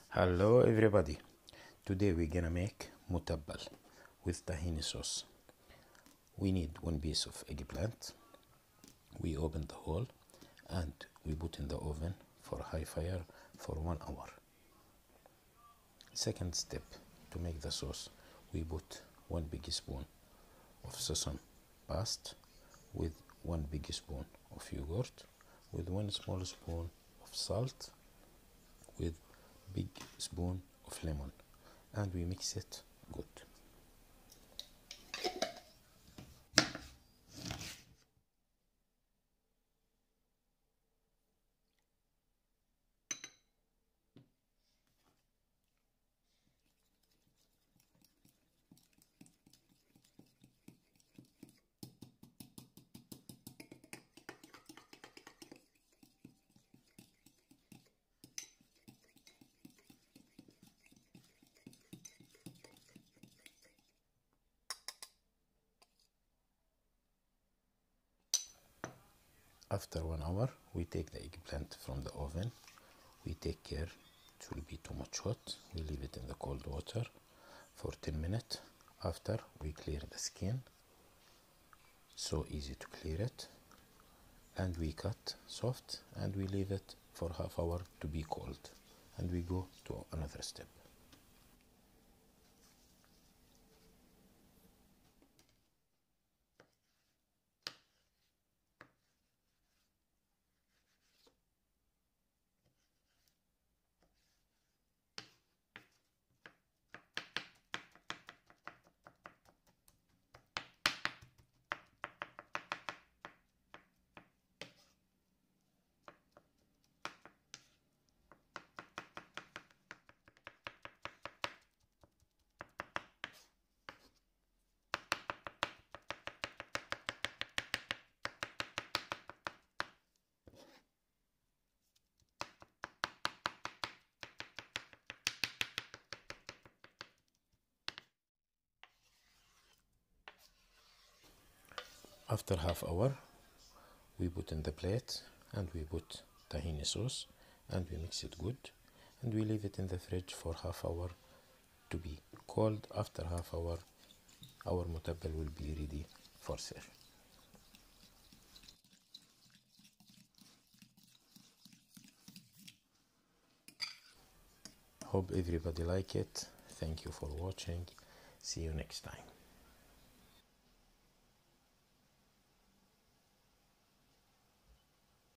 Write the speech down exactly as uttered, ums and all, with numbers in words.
Hello everybody. Today we're gonna make mutabbal with tahini sauce. We need one piece of eggplant. We open the hole and we put in the oven for high fire for one hour. Second step, to make the sauce, we put one big spoon of sesame paste with one big spoon of yogurt with one small spoon of salt with big spoon of lemon, and we mix it good. After one hour, we take the eggplant from the oven. We take care it will be too much hot. We leave it in the cold water for ten minutes. After, we clear the skin. So easy to clear it. And we cut soft and we leave it for half hour to be cold. And we go to another step. After half hour, we put in the plate and we put tahini sauce and we mix it good and we leave it in the fridge for half hour to be cold. After half hour, our mutabbal will be ready for serve. Hope everybody like it. Thank you for watching. See you next time.